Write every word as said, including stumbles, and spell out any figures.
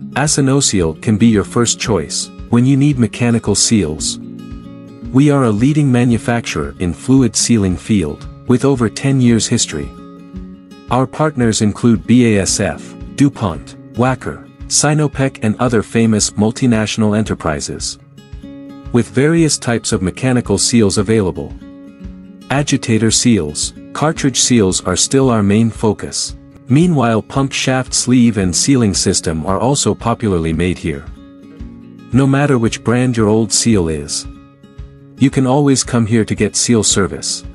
Asinoseal can be your first choice when you need mechanical seals. We are a leading manufacturer in fluid sealing field, with over ten years history. Our partners include B A S F, DuPont, Wacker, Sinopec and other famous multinational enterprises. With various types of mechanical seals available. Agitator seals, cartridge seals are still our main focus. Meanwhile, pump shaft sleeve and sealing system are also popularly made here. No matter which brand your old seal is, you can always come here to get seal service.